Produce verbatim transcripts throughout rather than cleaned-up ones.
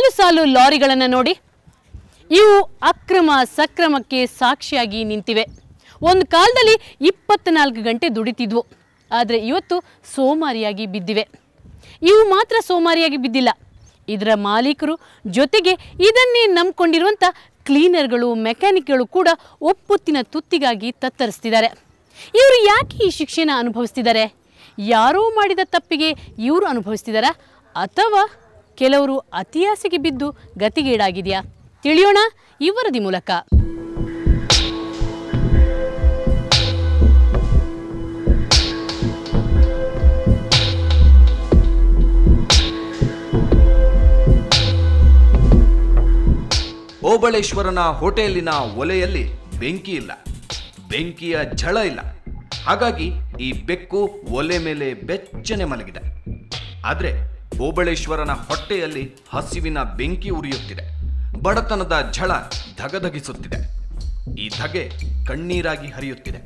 ಸಾಲು ಲಾರಿಗಳನ್ನು ನೋಡಿ. ಇವು ಅಕ್ರಮ ಸಕ್ರಮಕ್ಕೆ ಸಾಕ್ಷಿಯಾಗಿ ನಿಂತಿವೆ. ಒಂದು ಕಾಲದಲ್ಲಿ ಇಪ್ಪತ್ನಾಲ್ಕು ಗಂಟೆ ದುಡಿತಿದ್ವು, ಆದರೆ ಇವತ್ತು ಸೋಮಾರಿಯಾಗಿ ಬಿದ್ದಿವೆ. ಇವು ಮಾತ್ರ ಸೋಮಾರಿಯಾಗಿ ಬಿದ್ದಿಲ್ಲ, ಇದರ ಮಾಲೀಕರು ಜೊತೆಗೆ ಇದನ್ನೇ ನಂಬಿಕೊಂಡಿರುವಂಥ ಕ್ಲೀನರ್ಗಳು, ಮೆಕ್ಯಾನಿಕ್ಗಳು ಕೂಡ ಒಪ್ಪುತ್ತಿನ ತುತ್ತಿಗಾಗಿ ತತ್ತರಿಸ್ತಿದ್ದಾರೆ. ಇವರು ಯಾಕೆ ಈ ಶಿಕ್ಷೆನ ಅನುಭವಿಸ್ತಿದ್ದಾರೆ? ಯಾರೋ ಮಾಡಿದ ತಪ್ಪಿಗೆ ಇವರು ಅನುಭವಿಸ್ತಿದ್ದಾರಾ, ಅಥವಾ ಕೆಲವರು ಅತಿಯಾಸೆಗೆ ಬಿದ್ದು ಗತಿಗೇಡಾಗಿದೆಯಾ? ತಿಳಿಯೋಣ ಈ ವರದಿ ಮೂಲಕ. ಓಬಳೇಶ್ವರನ ಹೋಟೆಲಿನ ಒಲೆಯಲ್ಲಿ ಬೆಂಕಿ ಇಲ್ಲ, ಬೆಂಕಿಯ ಝಳ ಇಲ್ಲ. ಹಾಗಾಗಿ ಈ ಬೆಕ್ಕು ಒಲೆ ಮೇಲೆ ಬೆಚ್ಚನೆ ಮಲಗಿದೆ. ಆದರೆ ಓಬಳೇಶ್ವರನ ಹೊಟ್ಟೆಯಲ್ಲಿ ಹಸಿವಿನ ಬೆಂಕಿ ಉರಿಯುತ್ತಿದೆ. ಬಡತನದ ಝಳ ಧಗಧಗಿಸುತ್ತಿದೆ. ಈ ಧಗೆ ಕಣ್ಣೀರಾಗಿ ಹರಿಯುತ್ತಿದೆ.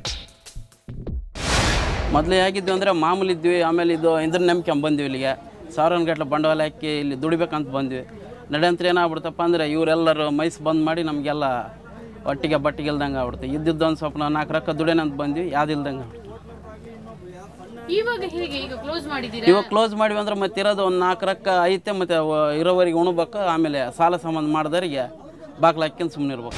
ಮೊದಲೇ ಹೇಗಿದ್ವಿ ಅಂದರೆ ಮಾಮೂಲಿ ಇದ್ವಿ. ಆಮೇಲೆ ಇದು ಇದ್ರ ನಂಬಿಕೆ ಬಂದ್ವಿ ಇಲ್ಲಿಗೆ. ಸಾವಿರಾರು ಗಟ್ಟಲೆ ಬಂಡವಾಳ ಹಾಕಿ ಇಲ್ಲಿ ದುಡಿಬೇಕಂತ ಬಂದ್ವಿ. ನಡೆಯಂತ್ರ ಏನಾಗ್ಬಿಡ್ತಪ್ಪ ಅಂದರೆ ಇವರೆಲ್ಲರೂ ಮೈಸ್ ಬಂದ್ ಮಾಡಿ ನಮಗೆಲ್ಲ ಒಟ್ಟಿಗೆ ಬಟ್ಟಿಗೆ ಇಲ್ದಂಗೆ ಆಗ್ಬಿಡುತ್ತೆ. ಇದ್ದಿದ್ದೊಂದು ಸ್ವಲ್ಪ ನಾವು ನಾಲ್ಕು ರೊಕ್ಕ ದುಡಿಯೋಣಂತ ಬಂದ್ವಿ, ಯಾವ್ದಿಲ್ದಂಗೆ. ಇವಾಗ ಹೇಗೆ ಈಗ ಕ್ಲೋಸ್ ಮಾಡಿದ್ದೀರಾ? ಇವಾಗ ಕ್ಲೋಸ್ ಮಾಡಿವಿ ಅಂದ್ರೆ ಮತ್ತೆ ಇರೋದು ಒಂದು ನಾಲ್ಕು ರೊಕ್ಕ ಐತೆ, ಮತ್ತು ಇರೋವರೆಗೆ ಉಣ್ಬೇಕು. ಆಮೇಲೆ ಸಾಲ ಸಂಬಂಧ ಮಾಡಿದವರಿಗೆ ಬಾಗ್ಲು ಹಾಕ್ಕೊಂಡು ಸುಮ್ಮನೆ ಇರ್ಬೇಕು.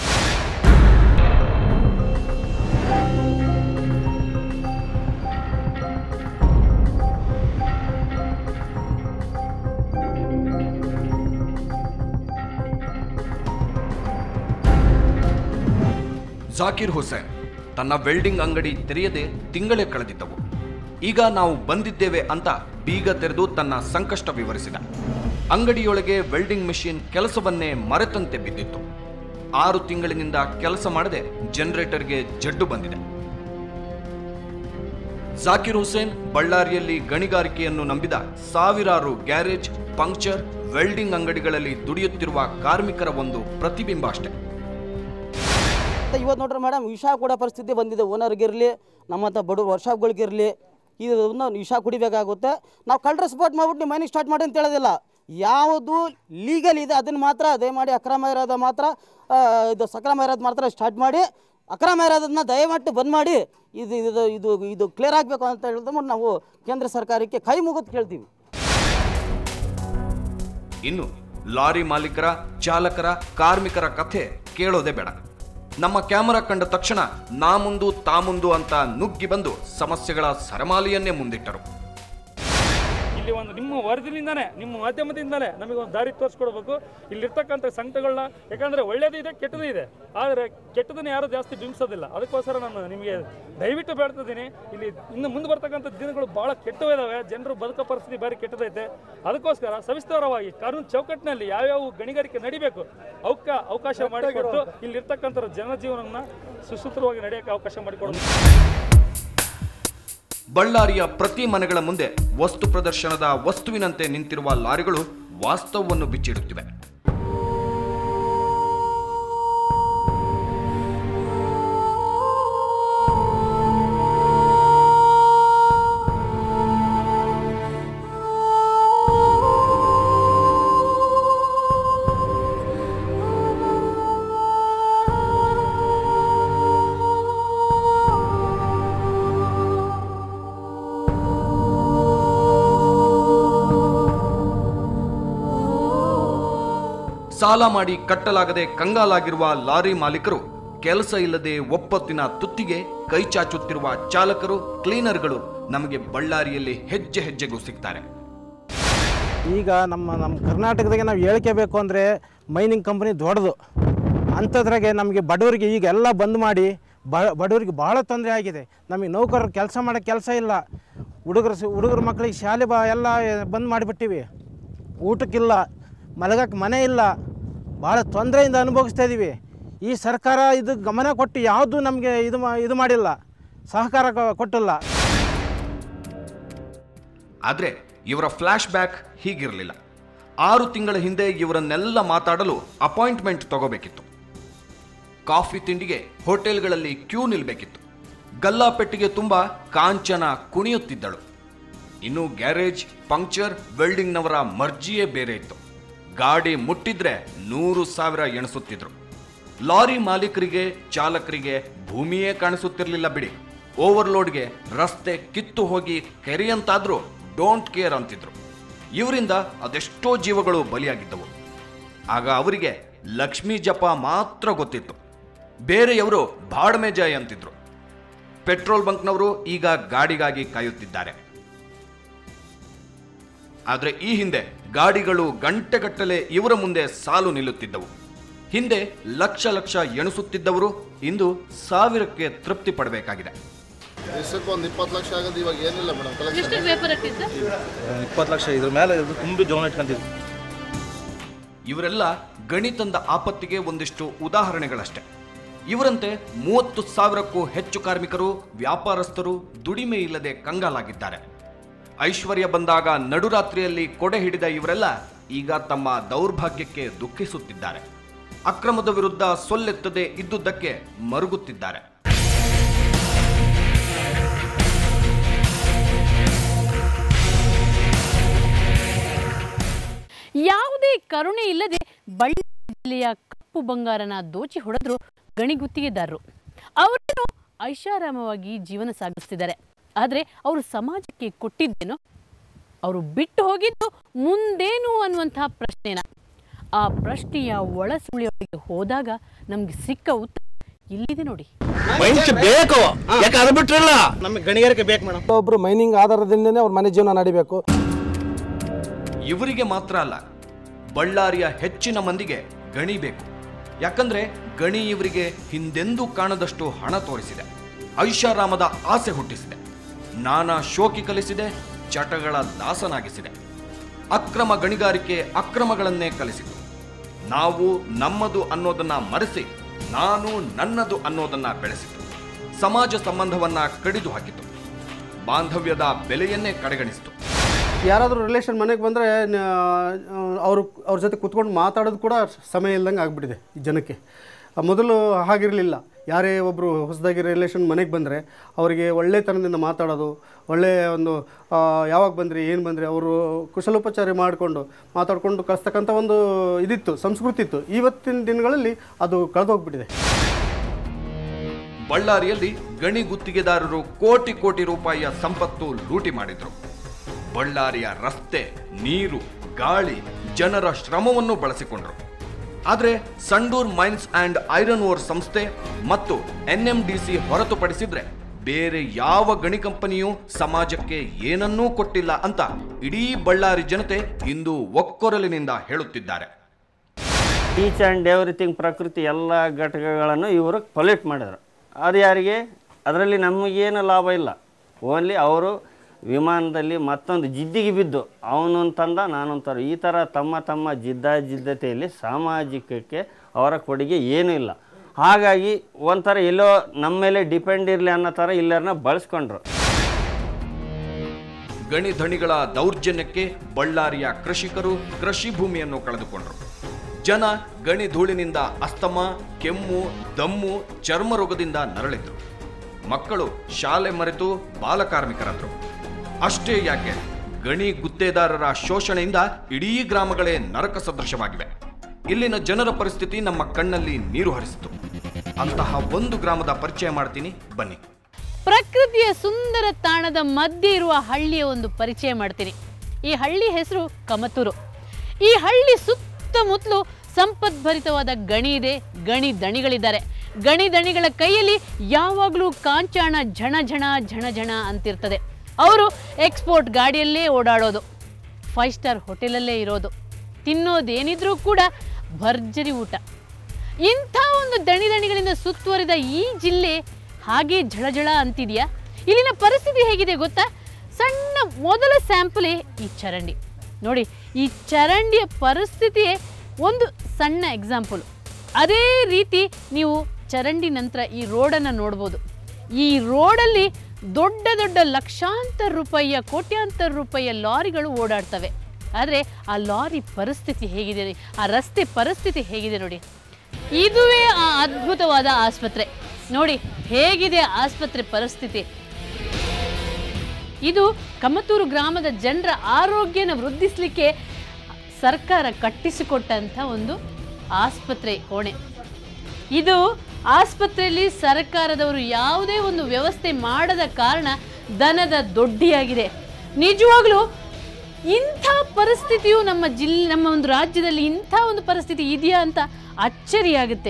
ಜಾಕಿರ್ ಹುಸೇನ್ ತನ್ನ ವೆಲ್ಡಿಂಗ್ ಅಂಗಡಿ ತೆರೆಯದೆ ತಿಂಗಳೇ ಕಳೆದಿದ್ದವು. ಈಗ ನಾವು ಬಂದಿದ್ದೇವೆ ಅಂತ ಬೀಗ ತೆರೆದು ತನ್ನ ಸಂಕಷ್ಟ ವಿವರಿಸಿದ. ಅಂಗಡಿಯೊಳಗೆ ವೆಲ್ಡಿಂಗ್ ಮೆಷಿನ್ ಕೆಲಸವನ್ನೇ ಮರೆತಂತೆ ಬಿದ್ದಿತ್ತು. ಆರು ತಿಂಗಳಿನಿಂದ ಕೆಲಸ ಮಾಡದೆ ಜನರೇಟರ್ಗೆ ಜಡ್ಡು ಬಂದಿದೆ. ಜಾಕಿರ್ ಹುಸೇನ್ ಬಳ್ಳಾರಿಯಲ್ಲಿ ಗಣಿಗಾರಿಕೆಯನ್ನು ನಂಬಿದ ಸಾವಿರಾರು ಗ್ಯಾರೇಜ್, ಪಂಕ್ಚರ್, ವೆಲ್ಡಿಂಗ್ ಅಂಗಡಿಗಳಲ್ಲಿ ದುಡಿಯುತ್ತಿರುವ ಕಾರ್ಮಿಕರ ಒಂದು ಪ್ರತಿಬಿಂಬ ಅಷ್ಟೇ. ಇವತ್ತು ನೋಡ್ರಿ ಮೇಡಮ್, ವಿಷ ಕೂಡ ಪರಿಸ್ಥಿತಿ ಬಂದಿದೆ. ಓನರ್ಗಿರಲಿ, ನಮ್ಮಂಥ ಬಡ ವರ್ಷಾಪ್ಗಳಿಗಿರಲಿ, ಇದನ್ನು ವಿಷ ಕುಡಿಬೇಕಾಗುತ್ತೆ. ನಾವು ಕಳ್ರ ಸ್ಪಾಟ್ ಮಾಡ್ಬಿಟ್ಟು ನೀವು ಮೈನಿಂಗ್ ಸ್ಟಾರ್ಟ್ ಮಾಡಿ ಅಂತ ಹೇಳೋದಿಲ್ಲ. ಯಾವುದು ಲೀಗಲ್ ಇದೆ ಅದನ್ನು ಮಾತ್ರ ದಯಮಾಡಿ, ಅಕ್ರಮ ಇರೋದ ಮಾತ್ರ ಇದು ಸಕ್ರಮ ಇರೋದು ಮಾತ್ರ ಸ್ಟಾರ್ಟ್ ಮಾಡಿ, ಅಕ್ರಮ ಇರೋದನ್ನ ದಯಮಾಟ್ಟು ಬಂದ್ ಮಾಡಿ. ಇದು ಇದು ಇದು ಇದು ಕ್ಲಿಯರ್ ಆಗಬೇಕು ಅಂತ ಹೇಳಿದ್ರೆ ನಾವು ಕೇಂದ್ರ ಸರ್ಕಾರಕ್ಕೆ ಕೈ ಮುಗಿದು ಕೇಳ್ತೀವಿ. ಇನ್ನು ಲಾರಿ ಮಾಲೀಕರ, ಚಾಲಕರ, ಕಾರ್ಮಿಕರ ಕಥೆ ಕೇಳೋದೇ ಬೇಡ. ನಮ್ಮ ಕ್ಯಾಮರಾ ಕಂಡ ತಕ್ಷಣ ನಾ ಮುಂದು ತಾ ಮುಂದು ಅಂತ ನುಗ್ಗಿ ಬಂದು ಸಮಸ್ಯೆಗಳ ಸರಮಾಲೆಯನ್ನೇ ಮುಂದಿಟ್ಟರು. ಇಲ್ಲಿ ಒಂದು ನಿಮ್ಮ ವರದಿನಿಂದಾನೆ, ನಿಮ್ಮ ಮಾಧ್ಯಮದಿಂದಾನೆ ನಮಗೆ ಒಂದು ದಾರಿ ತೋರಿಸ್ಕೊಡ್ಬೇಕು. ಇಲ್ಲಿರ್ತಕ್ಕಂಥ ಸಂಕಟಗಳನ್ನ, ಯಾಕಂದರೆ ಒಳ್ಳೇದು ಇದೆ, ಕೆಟ್ಟದ್ದು ಇದೆ. ಆದರೆ ಕೆಟ್ಟದನ್ನು ಯಾರು ಜಾಸ್ತಿ ಬಿಂಬಿಸೋದಿಲ್ಲ. ಅದಕ್ಕೋಸ್ಕರ ನಾನು ನಿಮಗೆ ದಯವಿಟ್ಟು ಬೇಡ್ತಿದ್ದೀನಿ, ಇಲ್ಲಿ ಇನ್ನು ಮುಂದೆ ಬರ್ತಕ್ಕಂಥ ದಿನಗಳು ಭಾಳ ಕೆಟ್ಟವಿದ್ದಾವೆ. ಜನರು ಬದುಕೋ ಪರಿಸ್ಥಿತಿ ಭಾರಿ ಕೆಟ್ಟದೈತೆ. ಅದಕ್ಕೋಸ್ಕರ ಸವಿಸ್ತಾರವಾಗಿ ಕಾನೂನು ಚೌಕಟ್ಟಿನಲ್ಲಿ ಯಾವ್ಯಾವ ಗಣಿಗಾರಿಕೆ ನಡಿಬೇಕು ಅವಕ್ಕ ಅವಕಾಶ ಮಾಡಿಕೊಟ್ಟು ಇಲ್ಲಿರ್ತಕ್ಕಂಥ ಜನಜೀವನವನ್ನು ಸುಸೂತ್ರವಾಗಿ ನಡೆಯೋಕ್ಕೆ ಅವಕಾಶ ಮಾಡಿಕೊಡೋದು. ಬಳ್ಳಾರಿಯ ಪ್ರತಿ ಮನೆಗಳ ಮುಂದೆ ವಸ್ತು ಪ್ರದರ್ಶನದ ವಸ್ತುವಿನಂತೆ ನಿಂತಿರುವ ಲಾರಿಗಳು ವಾಸ್ತವವನ್ನು ಬಿಚ್ಚಿಡುತ್ತಿವೆ. ಸಾಲ ಮಾಡಿ ಕಟ್ಟಲಾಗದೆ ಕಂಗಾಲಾಗಿರುವ ಲಾರಿ ಮಾಲೀಕರು, ಕೆಲಸ ಇಲ್ಲದೆ ಒಪ್ಪತ್ತಿನ ತುತ್ತಿಗೆ ಕೈ ಚಾಚುತ್ತಿರುವ ಚಾಲಕರು, ಕ್ಲೀನರ್ಗಳು ನಮಗೆ ಬಳ್ಳಾರಿಯಲ್ಲಿ ಹೆಜ್ಜೆ ಹೆಜ್ಜೆಗೂ ಸಿಗ್ತಾರೆ. ಈಗ ನಮ್ಮ ನಮ್ಮ ಕರ್ನಾಟಕದಾಗೆ ನಾವು ಹೇಳ್ಕೋಬೇಕು ಅಂದರೆ ಮೈನಿಂಗ್ ಕಂಪ್ನಿ ದೊಡ್ಡದು. ಅಂಥದ್ರಾಗೆ ನಮಗೆ ಬಡವರಿಗೆ ಈಗ ಎಲ್ಲ ಬಂದ್ ಮಾಡಿ ಬ ಬಡವರಿಗೆ ಭಾಳ ತೊಂದರೆ ಆಗಿದೆ. ನಮಗೆ ನೌಕರರು ಕೆಲಸ ಮಾಡೋಕ್ಕೆ ಕೆಲಸ ಇಲ್ಲ. ಹುಡುಗರು ಹುಡುಗರ ಮಕ್ಕಳಿಗೆ ಶಾಲೆ ಬಾ ಎಲ್ಲ ಬಂದ್ ಮಾಡಿಬಿಟ್ಟಿವಿ. ಊಟಕ್ಕಿಲ್ಲ, ಮಲಗಕ್ಕೆ ಮನೆ ಇಲ್ಲ. ಭಾಳ ತೊಂದರೆಯಿಂದ ಅನುಭವಿಸ್ತಾ ಇದ್ದೀವಿ. ಈ ಸರ್ಕಾರ ಇದು ಗಮನ ಕೊಟ್ಟು ಯಾವುದು ನಮಗೆ ಇದು ಇದು ಮಾಡಿಲ್ಲ, ಸಹಕಾರ ಕೊಟ್ಟಿಲ್ಲ. ಆದರೆ ಇವರ ಫ್ಲ್ಯಾಶ್ ಬ್ಯಾಕ್ ಹೀಗಿರಲಿಲ್ಲ. ಆರು ತಿಂಗಳ ಹಿಂದೆ ಇವರನ್ನೆಲ್ಲ ಮಾತಾಡಲು ಅಪಾಯಿಂಟ್ಮೆಂಟ್ ತಗೋಬೇಕಿತ್ತು. ಕಾಫಿ ತಿಂಡಿಗೆ ಹೋಟೆಲ್ಗಳಲ್ಲಿ ಕ್ಯೂ ನಿಲ್ಬೇಕಿತ್ತು. ಗಲ್ಲಾಪೆಟ್ಟಿಗೆ ತುಂಬ ಕಾಂಚನ ಕುಣಿಯುತ್ತಿದ್ದಳು. ಇನ್ನು ಗ್ಯಾರೇಜ್, ಪಂಕ್ಚರ್, ವೆಲ್ಡಿಂಗ್ನವರ ಮರ್ಜಿಯೇ ಬೇರೆ ಇತ್ತು. ಗಾಡಿ ಮುಟ್ಟಿದ್ರೆ ನೂರು ಸಾವಿರ ಎಣಿಸುತ್ತಿದ್ರು. ಲಾರಿ ಮಾಲೀಕರಿಗೆ ಚಾಲಕರಿಗೆ ಭೂಮಿಯೇ ಕಾಣಿಸುತ್ತಿರಲಿಲ್ಲ ಬಿಡಿ. ಓವರ್ಲೋಡ್ಗೆ ರಸ್ತೆ ಕಿತ್ತು ಹೋಗಿ ಕೆರೆಯಂತಾದ್ರೂ ಡೋಂಟ್ ಕೇರ್ ಅಂತಿದ್ರು. ಇವರಿಂದ ಅದೆಷ್ಟೋ ಜೀವಗಳು ಬಲಿಯಾಗಿದ್ದವು. ಆಗ ಅವರಿಗೆ ಲಕ್ಷ್ಮೀ ಜಪ ಮಾತ್ರ ಗೊತ್ತಿತ್ತು. ಬೇರೆಯವರು ಬಾಡ್ಮೆ ಜಯ ಅಂತಿದ್ರು. ಪೆಟ್ರೋಲ್ ಬಂಕ್ನವರು ಈಗ ಗಾಡಿಗಾಗಿ ಕಾಯುತ್ತಿದ್ದಾರೆ. ಆದರೆ ಈ ಹಿಂದೆ ಗಾಡಿಗಳು ಗಂಟೆಗಟ್ಟಲೆ ಇವರ ಮುಂದೆ ಸಾಲು ನಿಲ್ಲುತ್ತಿದ್ದವು. ಹಿಂದೆ ಲಕ್ಷ ಲಕ್ಷ ಎಣಿಸುತ್ತಿದ್ದವರು ಇಂದು ಸಾವಿರಕ್ಕೆ ತೃಪ್ತಿ ಪಡಬೇಕಾಗಿದೆ. ಒಂದು ಇಪ್ಪತ್ತು ಲಕ್ಷ ಆಗೋದು ಇವಾಗ ಏನಿಲ್ಲ ಮೇಡಮ್. ಇಪ್ಪತ್ತು ಲಕ್ಷ ಇದ್ರ ಮೇಲೆ ತುಂಬಿ ಜೋನ್ ಇಟ್ಕೊಂತಿದ್ರು. ಇವರೆಲ್ಲ ಗಣಿತಂದ ಆಪತ್ತಿಗೆ ಒಂದಿಷ್ಟು ಉದಾಹರಣೆಗಳಷ್ಟೇ. ಇವರಂತೆ ಮೂವತ್ತು ಸಾವಿರಕ್ಕೂ ಹೆಚ್ಚು ಕಾರ್ಮಿಕರು, ವ್ಯಾಪಾರಸ್ಥರು ದುಡಿಮೆ ಇಲ್ಲದೆ ಕಂಗಾಲಾಗಿದ್ದಾರೆ. ಐಶ್ವರ್ಯ ಬಂದಾಗ ನಡುರಾತ್ರಿಯಲ್ಲಿ ಕೊಡೆ ಹಿಡಿದ ಇವರೆಲ್ಲ ಈಗ ತಮ್ಮ ದೌರ್ಭಾಗ್ಯಕ್ಕೆ ದುಃಖಿಸುತ್ತಿದ್ದಾರೆ. ಅಕ್ರಮದ ವಿರುದ್ಧ ಸೊಲ್ಲೆತ್ತದೆ ಇದ್ದುದಕ್ಕೆ ಮರುಗುತ್ತಿದ್ದಾರೆ. ಯಾವುದೇ ಕರುಣೆ ಇಲ್ಲದೆ ಬಳ್ಳಾರಿ ಜಿಲ್ಲೆಯ ಕಪ್ಪು ಬಂಗಾರನ ದೋಚಿ ಹೊಡೆದ್ರು ಗಣಿ ಗುತ್ತಿಗೆದಾರರು. ಅವರೇನು ಐಷಾರಾಮವಾಗಿ ಜೀವನ ಸಾಗಿಸ್ತಿದ್ದಾರೆ. ಆದರೆ ಅವರು ಸಮಾಜಕ್ಕೆ ಕೊಟ್ಟಿದ್ದೇನೋ, ಅವರು ಬಿಟ್ಟು ಹೋಗಿದ್ದು ಮುಂದೇನು ಅನ್ನುವಂತಹ ಪ್ರಶ್ನೆನ. ಆ ಪ್ರಶ್ನೆಯ ಒಳಸುಳಿಯೊಳಗೆ ಹೋದಾಗ ನಮ್ಗೆ ಸಿಕ್ಕ ಉತ್ತರ ಇಲ್ಲಿದೆ ನೋಡಿ. ಬೇಕು, ಯಾಕೆ ಅದು ಬಿಟ್ರಲ್ಲ ನಮಗೆ ಗಣಿಗಾರಿಕೆ ಬೇಕು ಮೇಡಮ್. ಒಬ್ರು ಮೈನಿಂಗ್ ಆಧಾರದಿಂದನೇ ಅವ್ರ ಮನೆ ಜೀವನ ನಡಿಬೇಕು. ಇವರಿಗೆ ಮಾತ್ರ ಅಲ್ಲ, ಬಳ್ಳಾರಿಯ ಹೆಚ್ಚಿನ ಮಂದಿಗೆ ಗಣಿ ಬೇಕು. ಯಾಕಂದ್ರೆ ಗಣಿ ಇವರಿಗೆ ಹಿಂದೆಂದೂ ಕಾಣದಷ್ಟು ಹಣ ತೋರಿಸಿದೆ, ಐಷಾರಾಮದ ಆಸೆ ಹುಟ್ಟಿಸಿದೆ, ನಾನಾ ಶೋಕಿ ಕಲಿಸಿದೆ, ಚಟಗಳ ದಾಸನಾಗಿಸಿದೆ. ಅಕ್ರಮ ಗಣಿಗಾರಿಕೆ ಅಕ್ರಮಗಳನ್ನೇ ಕಲಿಸಿತು. ನಾವು ನಮ್ಮದು ಅನ್ನೋದನ್ನ ಮರೆಸಿ ನಾನು ನನ್ನದು ಅನ್ನೋದನ್ನ ಬೆಳೆಸಿತು. ಸಮಾಜ ಸಂಬಂಧವನ್ನ ಕಡಿದು ಹಾಕಿತು. ಬಾಂಧವ್ಯದ ಬೆಲೆಯನ್ನೇ ಕಡೆಗಣಿಸಿತು. ಯಾರಾದರೂ ರಿಲೇಷನ್ ಮನೆಗೆ ಬಂದರೆ ಅವರು ಅವ್ರ ಜೊತೆ ಕೂತ್ಕೊಂಡು ಮಾತಾಡೋದು ಕೂಡ ಸಮಯ ಇಲ್ದಂಗೆ ಆಗಿಬಿಟ್ಟಿದೆ ಈ ಜನಕ್ಕೆ. ಮೊದಲು ಹಾಗಿರಲಿಲ್ಲ. ಯಾರೇ ಒಬ್ಬರು ಹೊಸದಾಗಿ ರಿಲೇಷನ್ ಮನೆಗೆ ಬಂದರೆ ಅವರಿಗೆ ಒಳ್ಳೆತನದಿಂದ ಮಾತಾಡೋದು, ಒಳ್ಳೆಯ ಒಂದು ಯಾವಾಗ ಬಂದ್ರಿ ಏನು ಬಂದ್ರಿ ಅವರು ಕುಶಲೋಪಚಾರ ಮಾಡಿಕೊಂಡು ಮಾತಾಡಿಕೊಂಡು ಕಳಿಸ್ತಕ್ಕಂಥ ಒಂದು ಇದಿತ್ತು, ಸಂಸ್ಕೃತಿ ಇತ್ತು. ಇವತ್ತಿನ ದಿನಗಳಲ್ಲಿ ಅದು ಕಳೆದೋಗ್ಬಿಟ್ಟಿದೆ. ಬಳ್ಳಾರಿಯಲ್ಲಿ ಗಣಿ ಗುತ್ತಿಗೆದಾರರು ಕೋಟಿ ಕೋಟಿ ರೂಪಾಯಿಯ ಸಂಪತ್ತು ಲೂಟಿ ಮಾಡಿದ್ರು. ಬಳ್ಳಾರಿಯ ರಸ್ತೆ, ನೀರು, ಗಾಳಿ, ಜನರ ಶ್ರಮವನ್ನು ಬಳಸಿಕೊಂಡ್ರು. ಆದರೆ Sandur mines and iron ore ಸಂಸ್ಥೆ ಮತ್ತು ಎನ್ಎಂಡಿಸಿ ಹೊರತುಪಡಿಸಿದ್ರೆ ಬೇರೆ ಯಾವ ಗಣಿ ಕಂಪನಿಯೂ ಸಮಾಜಕ್ಕೆ ಏನನ್ನೂ ಕೊಟ್ಟಿಲ್ಲ ಅಂತ ಇಡೀ ಬಳ್ಳಾರಿ ಜನತೆ ಇಂದು ಒಕ್ಕೊರಲಿನಿಂದ ಹೇಳುತ್ತಿದ್ದಾರೆ. ಈಚ್ ಆ್ಯಂಡ್ ಎವ್ರಿಥಿಂಗ್ ಪ್ರಕೃತಿ ಎಲ್ಲ ಘಟಕಗಳನ್ನು ಇವರು ಪೊಲ್ಯೂಟ್ ಮಾಡಿದ್ರು. ಅದು ಯಾರಿಗೆ? ಅದರಲ್ಲಿ ನಮಗೇನು ಲಾಭ ಇಲ್ಲ. ಓನ್ಲಿ ಅವರು ವಿಮಾನದಲ್ಲಿ ಮತ್ತೊಂದು ಜಿದ್ದಿಗೆ ಬಿದ್ದು ಅವನೊಂದು ತಂದ ನಾನೊಂದು ತರ ಈ ಥರ ತಮ್ಮ ತಮ್ಮ ಜಿದ್ದಾಜಿದ್ದತೆಯಲ್ಲಿ ಸಾಮಾಜಿಕಕ್ಕೆ ಅವರ ಕೊಡುಗೆ ಏನೂ ಇಲ್ಲ. ಹಾಗಾಗಿ ಒಂಥರ ಎಲ್ಲೋ ನಮ್ಮ ಮೇಲೆ ಡಿಪೆಂಡ್ ಇರಲಿ ಅನ್ನೋ ಥರ ಎಲ್ಲರನ್ನ ಬಳಸ್ಕೊಂಡ್ರು. ಗಣಿ ಧಣಿಗಳ ದೌರ್ಜನ್ಯಕ್ಕೆ ಬಳ್ಳಾರಿಯ ಕೃಷಿಕರು ಕೃಷಿ ಭೂಮಿಯನ್ನು ಕಳೆದುಕೊಂಡ್ರು. ಜನ ಗಣಿ ಧೂಳಿನಿಂದ ಅಸ್ತಮ, ಕೆಮ್ಮು, ದಮ್ಮು, ಚರ್ಮ ರೋಗದಿಂದ ನರಳಿದ್ರು. ಮಕ್ಕಳು ಶಾಲೆ ಮರೆತು ಬಾಲಕಾರ್ಮಿಕರಾದ್ರು. ಅಷ್ಟೇ ಯಾಕೆ, ಗಣಿ ಗುತ್ತೇದಾರರ ಶೋಷಣೆಯಿಂದ ಇಡೀ ಗ್ರಾಮಗಳೇ ನರಕ ಸದೃಶವಾಗಿವೆ. ಇಲ್ಲಿನ ಜನರ ಪರಿಸ್ಥಿತಿ ನಮ್ಮ ಕಣ್ಣಲ್ಲಿ ನೀರು ಹರಿಸಿತು. ಅಂತಹ ಒಂದು ಗ್ರಾಮದ ಪರಿಚಯ ಮಾಡ್ತೀನಿ, ಬನ್ನಿ. ಪ್ರಕೃತಿಯ ಸುಂದರ ತಾಣದ ಮಧ್ಯೆ ಇರುವ ಹಳ್ಳಿಯ ಒಂದು ಪರಿಚಯ ಮಾಡ್ತೀನಿ. ಈ ಹಳ್ಳಿ ಹೆಸರು ಕಮತೂರು. ಈ ಹಳ್ಳಿ ಸುತ್ತಮುತ್ತಲು ಸಂಪದ್ಭರಿತವಾದ ಗಣಿ ಇದೆ, ಗಣಿ ದಣಿಗಳಿದ್ದಾರೆ. ಗಣಿ ದಣಿಗಳ ಕೈಯಲ್ಲಿ ಯಾವಾಗಲೂ ಕಾಂಚಾಣ ಝಣ ಝಣ ಝಣ ಝಣ ಅಂತಿರ್ತದೆ. ಅವರು ಎಕ್ಸ್ಪೋರ್ಟ್ ಗಾಡಿಯಲ್ಲೇ ಓಡಾಡೋದು, ಫೈವ್ ಸ್ಟಾರ್ ಹೋಟೆಲಲ್ಲೇ ಇರೋದು, ತಿನ್ನೋದೇನಿದ್ರೂ ಕೂಡ ಭರ್ಜರಿ ಊಟ. ಇಂಥ ಒಂದು ದಣಿ ದಣಿಗಳಿಂದ ಸುತ್ತುವರಿದ ಈ ಜಿಲ್ಲೆ ಹಾಗೆ ಝಳಝಳ ಅಂತಿದೆಯಾ? ಇಲ್ಲಿನ ಪರಿಸ್ಥಿತಿ ಹೇಗಿದೆ ಗೊತ್ತಾ? ಸಣ್ಣ ಮೊದಲ ಸ್ಯಾಂಪಲೇ ಈ ಚರಂಡಿ ನೋಡಿ. ಈ ಚರಂಡಿಯ ಪರಿಸ್ಥಿತಿಯೇ ಒಂದು ಸಣ್ಣ ಎಕ್ಸಾಂಪಲ್. ಅದೇ ರೀತಿ ನೀವು ಚರಂಡಿ ನಂತರ ಈ ರೋಡನ್ನು ನೋಡ್ಬೋದು. ಈ ರೋಡಲ್ಲಿ ದೊಡ್ಡ ದೊಡ್ಡ ಲಕ್ಷಾಂತರ ರೂಪಾಯಿಯ ಕೋಟ್ಯಾಂತರ ರೂಪಾಯಿಯ ಲಾರಿಗಳು ಓಡಾಡ್ತವೆ. ಆದರೆ ಆ ಲಾರಿ ಪರಿಸ್ಥಿತಿ ಹೇಗಿದೆ, ಆ ರಸ್ತೆ ಪರಿಸ್ಥಿತಿ ಹೇಗಿದೆ ನೋಡಿ. ಇದುವೇ ಆ ಅದ್ಭುತವಾದ ಆಸ್ಪತ್ರೆ ನೋಡಿ ಹೇಗಿದೆ ಆಸ್ಪತ್ರೆ ಪರಿಸ್ಥಿತಿ. ಇದು ಕಮತೂರು ಗ್ರಾಮದ ಜನರ ಆರೋಗ್ಯನ ವೃದ್ಧಿಸಲಿಕ್ಕೆ ಸರ್ಕಾರ ಕಟ್ಟಿಸಿಕೊಟ್ಟಂಥ ಒಂದು ಆಸ್ಪತ್ರೆ ಕೋಣೆ. ಇದು ಆಸ್ಪತ್ರೆಯಲ್ಲಿ ಸರ್ಕಾರದವರು ಯಾವುದೇ ಒಂದು ವ್ಯವಸ್ಥೆ ಮಾಡದ ಕಾರಣ ದನದ ದೊಡ್ಡಿಯಾಗಿದೆ. ನಿಜವಾಗ್ಲೂ ಇಂಥ ಪರಿಸ್ಥಿತಿಯು ನಮ್ಮ ಜಿಲ್ಲೆ ನಮ್ಮ ಒಂದು ರಾಜ್ಯದಲ್ಲಿ ಇಂಥ ಒಂದು ಪರಿಸ್ಥಿತಿ ಇದೆಯಾ ಅಂತ ಅಚ್ಚರಿಯಾಗುತ್ತೆ.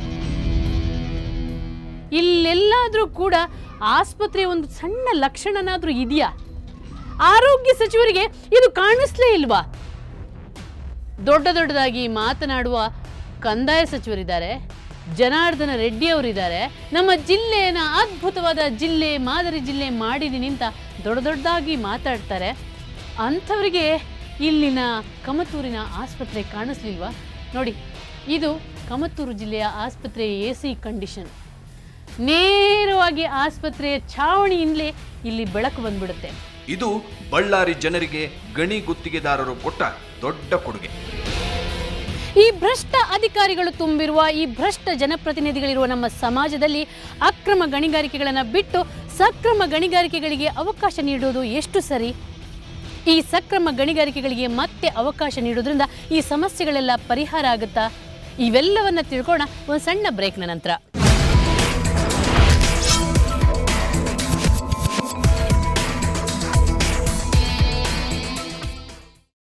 ಇಲ್ಲೆಲ್ಲಾದರೂ ಕೂಡ ಆಸ್ಪತ್ರೆಯ ಒಂದು ಸಣ್ಣ ಲಕ್ಷಣನಾದರೂ ಇದೆಯಾ? ಆರೋಗ್ಯ ಸಚಿವರಿಗೆ ಇದು ಕಾಣಿಸ್ಲೇ ಇಲ್ವಾ? ದೊಡ್ಡ ದೊಡ್ಡದಾಗಿ ಮಾತನಾಡುವ ಕಂದಾಯ ಸಚಿವರಿದ್ದಾರೆ, ಜನಾರ್ದನ ರೆಡ್ಡಿ ಅವರಿದ್ದಾರೆ, ನಮ್ಮ ಜಿಲ್ಲೆನ ಅದ್ಭುತವಾದ ಜಿಲ್ಲೆ, ಮಾದರಿ ಜಿಲ್ಲೆ ಮಾಡಿದ್ದೀನಿ ಅಂತ ದೊಡ್ಡ ದೊಡ್ಡದಾಗಿ ಮಾತಾಡ್ತಾರೆ. ಅಂಥವರಿಗೆ ಇಲ್ಲಿನ ಕಮತೂರಿನ ಆಸ್ಪತ್ರೆ ಕಾಣಿಸ್ಲಿಲ್ವಾ? ನೋಡಿ, ಇದು ಕಮತೂರು ಜಿಲ್ಲೆಯ ಆಸ್ಪತ್ರೆಯ ಎ ಸಿ ಕಂಡೀಷನ್. ನೇರವಾಗಿ ಆಸ್ಪತ್ರೆಯ ಛಾವಣಿಯಿಂದಲೇ ಇಲ್ಲಿ ಬೆಳಕು ಬಂದ್ಬಿಡುತ್ತೆ. ಇದು ಬಳ್ಳಾರಿ ಜನರಿಗೆ ಗಣಿ ಗುತ್ತಿಗೆದಾರರು ಕೊಟ್ಟ ದೊಡ್ಡ ಕೊಡುಗೆ. ಈ ಭ್ರಷ್ಟ ಅಧಿಕಾರಿಗಳು ತುಂಬಿರುವ, ಈ ಭ್ರಷ್ಟ ಜನಪ್ರತಿನಿಧಿಗಳಿರುವ ನಮ್ಮ ಸಮಾಜದಲ್ಲಿ ಅಕ್ರಮ ಗಣಿಗಾರಿಕೆಗಳನ್ನು ಬಿಟ್ಟು ಸಕ್ರಮ ಗಣಿಗಾರಿಕೆಗಳಿಗೆ ಅವಕಾಶ ನೀಡುವುದು ಎಷ್ಟು ಸರಿ? ಈ ಸಕ್ರಮ ಗಣಿಗಾರಿಕೆಗಳಿಗೆ ಮತ್ತೆ ಅವಕಾಶ ನೀಡೋದ್ರಿಂದ ಈ ಸಮಸ್ಯೆಗಳೆಲ್ಲ ಪರಿಹಾರ ಆಗುತ್ತಾ? ಇವೆಲ್ಲವನ್ನ ತಿಳ್ಕೋಣ ಒಂದು ಸಣ್ಣ ಬ್ರೇಕ್ನ ನಂತರ.